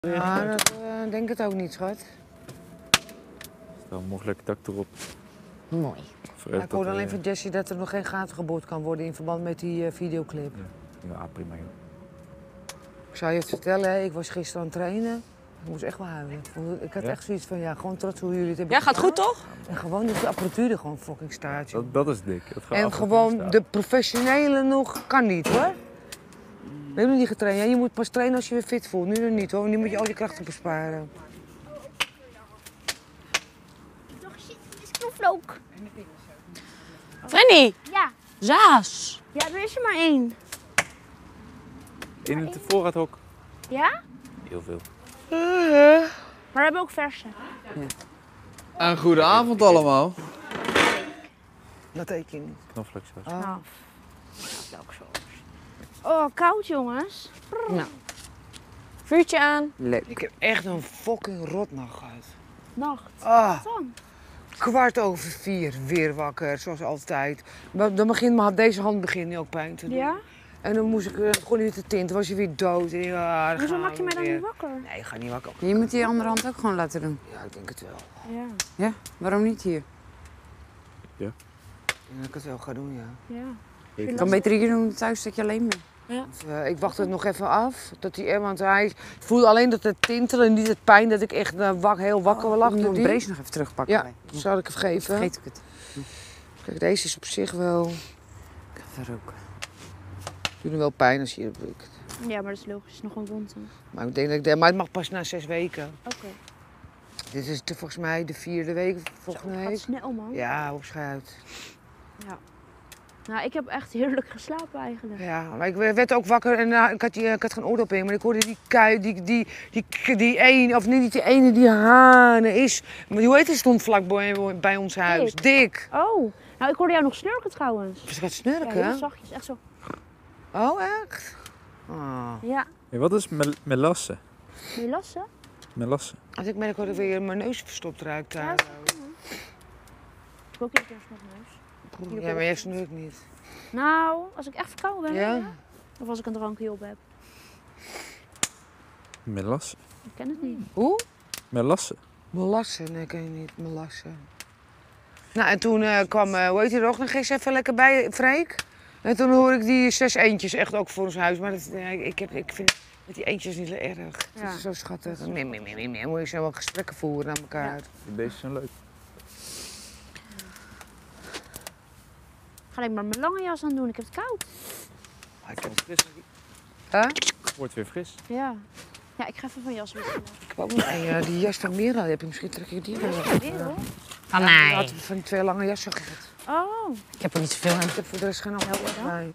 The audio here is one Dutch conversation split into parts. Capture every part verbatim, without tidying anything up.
Ja, dat uh, denk ik het ook niet, schat. Dan mogelijk dak erop. Mooi. Ja, ik hoorde alleen van Jessie dat er nog geen gaten geboord kan worden in verband met die uh, videoclip. Ja, ja prima joh. Ik zou je het vertellen, hè? Ik was gisteren aan het trainen. Ik moest echt wel huilen. Ik had ja? echt zoiets van, ja, gewoon trots hoe jullie het hebben Ja, gaat goed toch? En gewoon dat de apparatuur er gewoon fucking staat. Dat, dat is dik. Dat gaat en gewoon staan. De professionele nog kan niet hoor. We hebben nog niet getraind. Ja, je moet pas trainen als je weer fit voelt. Nu nog niet hoor. Nu moet je al je krachten besparen. Nog shit, dit is knoflook. Frenny! Ja. Zaas! Ja, er is er maar één. In het voorraadhok. Ja? Heel veel. Maar we hebben ook verse. Ja. Een goede avond allemaal. Dat eet je niet. Knoflooksaus. Oh. Nou, oh, koud jongens. Nou. Vuurtje aan. Leuk. Ik heb echt een fucking rotnacht gehad. Nacht. Ah. Wat dan? Kwart over vier, weer wakker, zoals altijd. Maar dan begint me, deze hand begint nu ook pijn te doen. Ja? En dan moest ik uh, gewoon niet te tinten, was je weer dood. En, ja, Hoezo maak je mij dan weer. niet wakker? Nee, ik ga niet wakker. Je moet die andere hand ook gewoon laten doen. Ja, ik denk het wel. Ja. Ja? Waarom niet hier? Ja, dat ik het wel ga doen, ja. Ja. Je kan beter hier doen thuis dat je alleen bent. Ja. Dus, uh, ik wacht het nog even af, dat hij, want hij voelde alleen dat het tintelen en niet het pijn, dat ik echt uh, wak, heel wakker oh, lag. Ik moet de brace nog even terugpakken. Ja, dat zal ik even geven. Vergeet ik het. Kijk, deze is op zich wel... Ik ga even roken. Het doet er wel pijn als je hier drukt. Ja, maar dat is logisch. Het is nog een wond. Maar ik denk dat ik de, maar het mag pas na zes weken. Oké. Okay. Dit is de, volgens mij de vierde week volgende week. Gaat snel man. Ja, op schuit. Ja. Nou, ik heb echt heerlijk geslapen eigenlijk. Ja, maar ik werd ook wakker en uh, ik, had die, ik had geen oordop in, maar ik hoorde die kui, die, die, die, die, die ene, of niet die ene, die Hane is. Maar hoe heet het, stond vlak bij, bij ons huis. Dick. Dick. Oh, nou ik hoorde jou nog snurken trouwens. Was ik gaat snurken? Ja, heel zachtjes, echt zo. Oh, echt? Oh. Ja. Hey, wat is mel melasse? Melasse? Melasse. Als ik merk dat ik weer mijn neus verstopt ruikt. Ja, Uh, dat is ik ook eerst nog neus. ja, maar jij snurkt niet. Nou, als ik echt verkouden ben, Ja? ja. Of als ik een drankje op heb. Melasse. Ik ken het niet. Hoe? Melasse. Melasse, nee, ken je niet. Melasse. Nou, en toen uh, kwam, uh, hoe heet hij er ook nog eens even lekker bij, Freek? En toen hoor ik die zes eentjes echt ook voor ons huis. Maar dat, uh, ik, heb, ik vind met die eentjes niet erg. Ja. Het is zo schattig. Nee, nee, nee, nee, nee. Moet je zo wel gesprekken voeren naar elkaar. Ja. Die beesten zijn leuk. Ik ga alleen maar mijn lange jas aan doen, ik heb het koud. Ah, ik heb... Fris. Huh? Wordt weer fris. Ja. Ja, ik ga even van jas wisselen. Ik heb ook nog een, uh, die jas van Mira. Heb je misschien trek ik die wel. Wereld? Van Ja, mij. die had van die twee lange jassen gehad. Oh. Ik heb er niet zoveel aan. Ik heb voor de rest geen andere bij.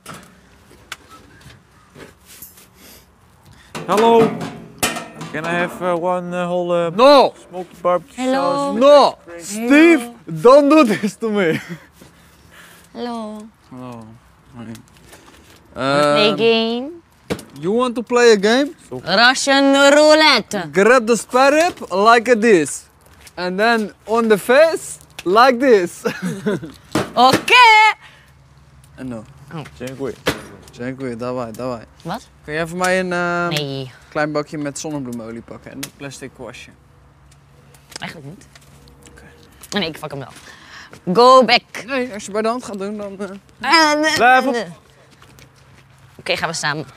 Hallo. Can I have uh, one uh, whole uh, No! smoked barbecue Hello. sauce? No! Steve, don't do this to me. Hallo. Oh, honey. Play Um, game. you want to play a game? Russian roulette. Grab the spare rib like this. And then on the face, like this. Oké. En no. Dziękuję. Dziękuję, давай, давай. Wat? Kun jij voor mij een uh, Nee, klein bakje met zonnebloemolie pakken en een plastic kwastje? eigenlijk niet. Okay. Nee, ik pak hem wel. Go back. Nee, als je bij de hand gaat doen, dan... Uh... Blijf op. Oké, okay, gaan we samen.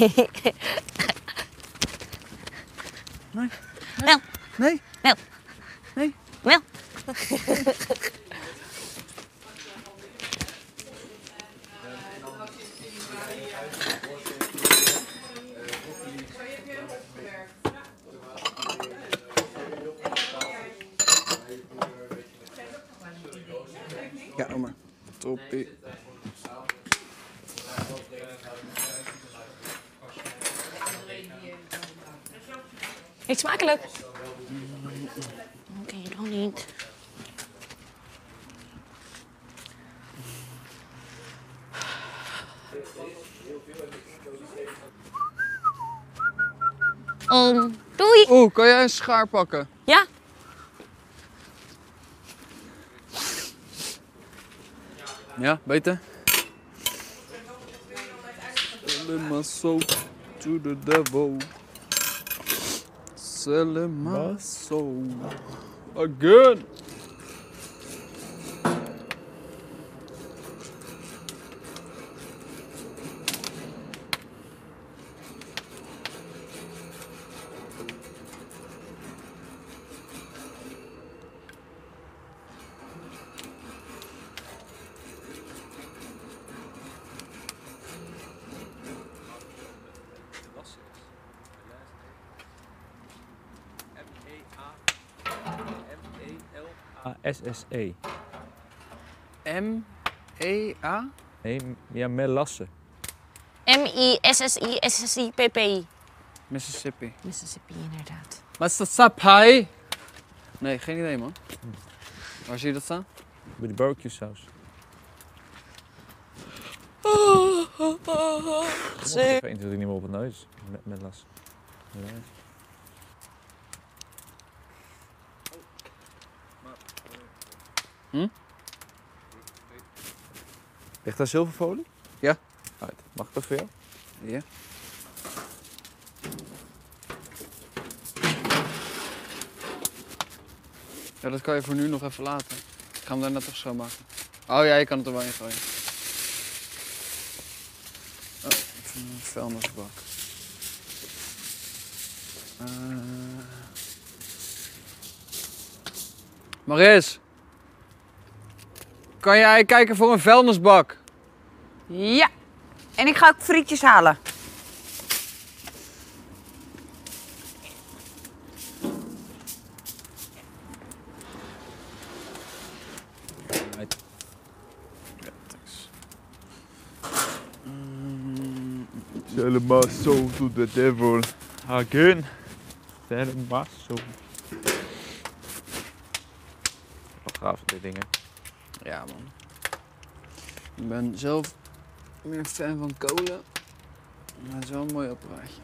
Nee. Wel. Nee. Wel. Nee. Wel. Ja, oma. Toppie. Eet smakelijk. Oké, okay, nog niet. Um, doei. Oeh, kan jij een schaar pakken? Ja? Ja, beter? Selling my soul to the devil. Selemaso. Again. S S E. M E A? Nee, ja, melasse. M I S S I S S I P P I. Mississippi. Mississippi, inderdaad. Mississippi? Nee, geen idee man. Waar zie je dat staan? Bij de barbecue saus. Ik weet niet meer op het neus. Met, met las. Ja. Hm? Ligt daar zilverfolie? Ja. Uit. Mag ik dat voor jou? Ja. Ja, dat kan je voor nu nog even laten. Ik ga hem daarna toch schoonmaken. Oh ja, je kan het er wel in gooien. Oh, even een vuilnisbak. Uh... Maris! Kan jij kijken voor een vuilnisbak? Ja, en ik ga ook frietjes halen. Uit. Ja, thanks. Selemaso to the devil. Again. Selemaso. Wat gaaf dit dingen. Ja man. Ik ben zelf meer fan van kolen. Maar het is wel een mooi apparaatje.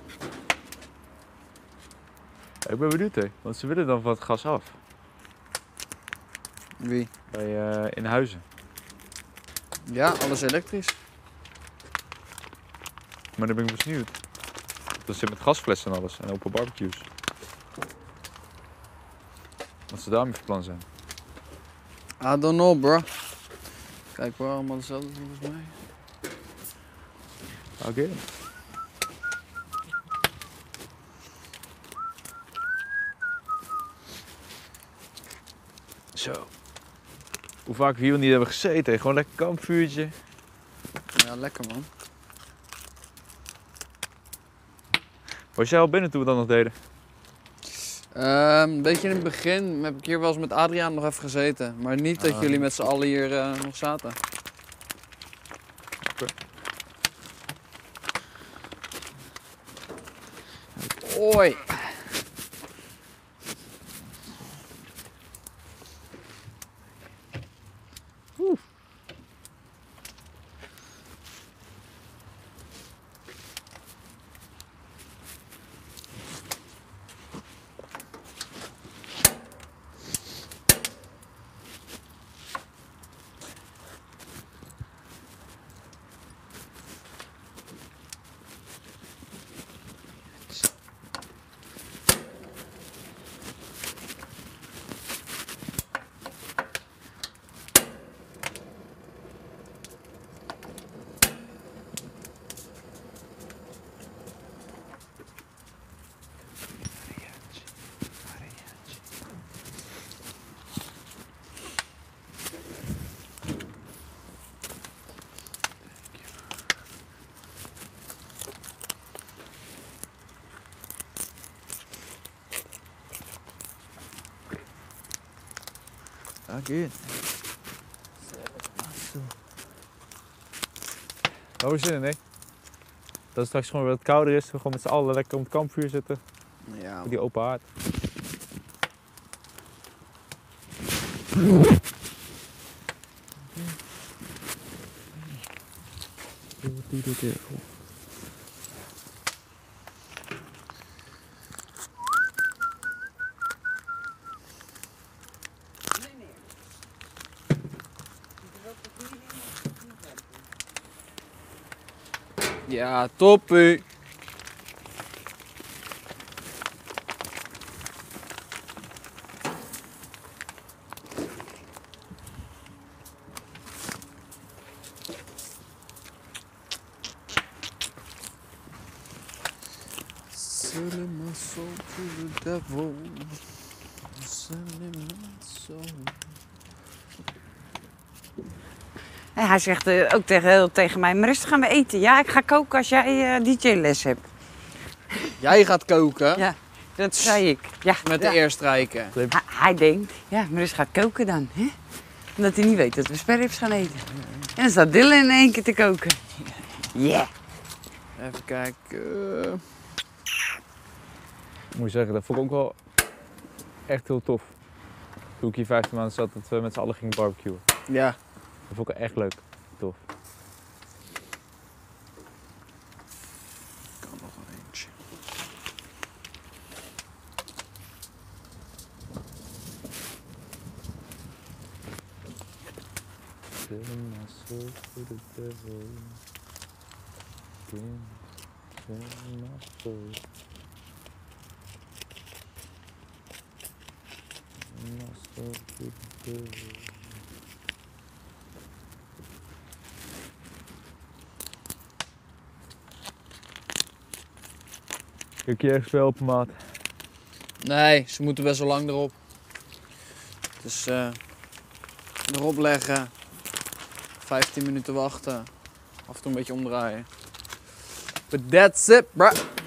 Ja, ik ben benieuwd hè, want ze willen dan van het gas af. Wie? Bij, uh, in Huizen. Ja, alles elektrisch. Maar dan ben ik benieuwd. Dat zit met gasflessen en alles en open barbecues. Wat ze daarmee van plan zijn. I don't know bro. Kijk, we allemaal hetzelfde volgens mij. Oké. Okay. Zo. Hoe vaak we hier niet hebben gezeten. Gewoon lekker kampvuurtje. Ja, lekker man. Was jij al binnen toen we dat nog deden? Um, een beetje in het begin heb ik hier wel eens met Adriaan nog even gezeten. Maar niet dat Ah. jullie met z'n allen hier uh, nog zaten. Okay. Oi! Oké. Waar we zin in, hè? Dat het straks gewoon weer wat kouder is. We gewoon met z'n allen lekker om het kampvuur zitten. Ja, Met die open haard. ja toppie! to the devil. Send him my soul. En hij zegt eh, ook tegen, tegen mij, maar rustig gaan we eten. Ja, ik ga koken als jij eh, D J-les hebt. Jij gaat koken Ja, dat zei ik. Ja, met de ja. eerstrijken. Hij, hij denkt, ja, maar gaat koken dan. Hè? Omdat hij niet weet dat we sperrips gaan eten. En dan staat Dylan in één keer te koken. Yeah. Even kijken. Moet je zeggen, dat vond ik ook wel echt heel tof. Toen ik hier vijftien maanden zat, dat we met z'n allen gingen barbecuen. Ja. Dat vond ik echt leuk. Tof. Kan nog een eentje. Selling myself to the devil. Selling my soul. Selling myself to the devil. Kun ik je ergens wel helpen, maat? Nee, ze moeten best wel lang erop. Dus eh erop leggen. vijftien minuten wachten. Af en toe een beetje omdraaien. But that's it, bruh.